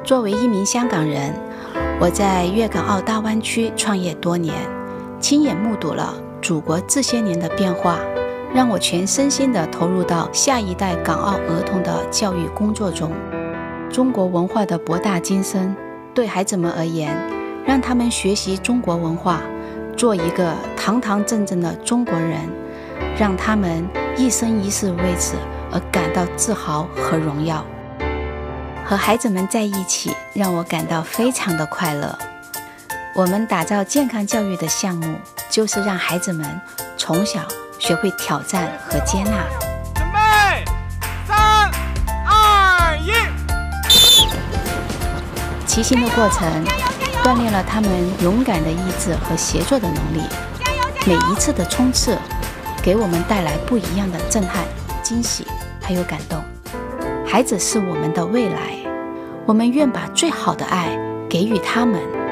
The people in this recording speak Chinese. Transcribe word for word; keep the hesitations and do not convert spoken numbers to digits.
作为一名香港人，我在粤港澳大湾区创业多年，亲眼目睹了祖国这些年的变化，让我全身心地投入到下一代港澳儿童的教育工作中。中国文化的博大精深，对孩子们而言，让他们学习中国文化，做一个堂堂正正的中国人，让他们一生一世为此而感到自豪和荣耀。和孩子们在一起，让我感到非常的快乐。我们打造健康教育的项目，就是让孩子们从小学会挑战和接纳。 准备，三、二、一。 骑行的过程锻炼了他们勇敢的意志和协作的能力。每一次的冲刺，给我们带来不一样的震撼、惊喜，还有感动。孩子是我们的未来，我们愿把最好的爱给予他们。